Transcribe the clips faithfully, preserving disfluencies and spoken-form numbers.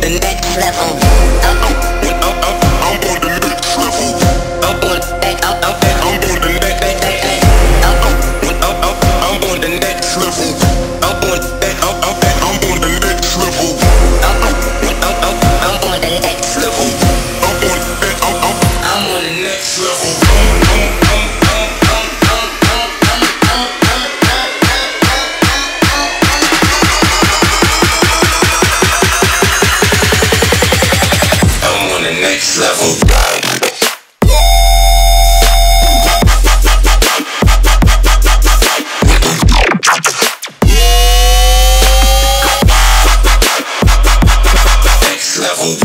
the next level. I'm on, I'm, I'm, I'm on the next level. I'm on, I'm, I'm, I'm on the next level. I'm on, I'm, I'm, I'm on the next level. I'm on, I'm, I'm, I'm on the next level. I'm on, I'm, I'm, I'm on the next level. I'm on, I'm, I'm, I'm on the next level. Next level. Next level.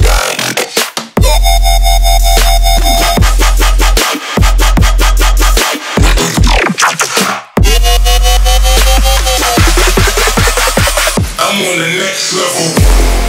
I'm on the next level.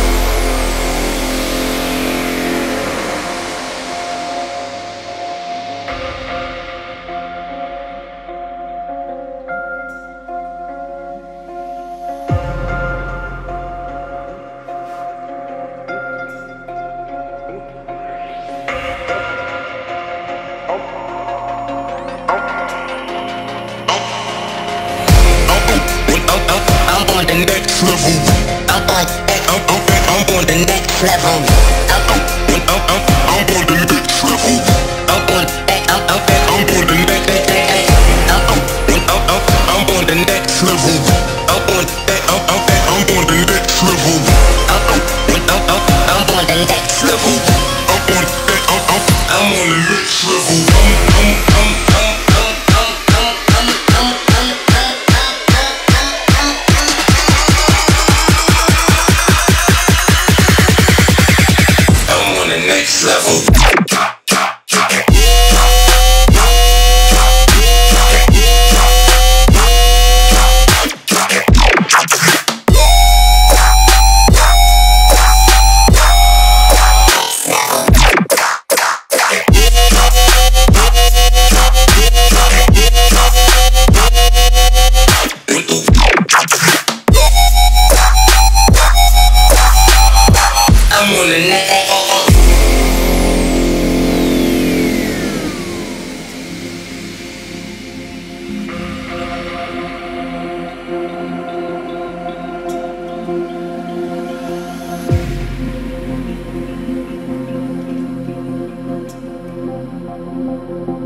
I'm on the next level. I'm on, I'm, I'm, I'm on the next level. I'm on, I'm, I'm, I'm on the next level. I'm on, I'm, I'm, I'm on the next level. I'm on, I'm, I'm, I'm on the next level. I'm on, I'm, I'm, I'm on the next level. I'm on, I'm, I'm, I'm on the next level. I'm on, I'm, I'm, I'm on the next level. I'm, I'm, I'm, I'm. Next level. I'm on the next level. Thank you.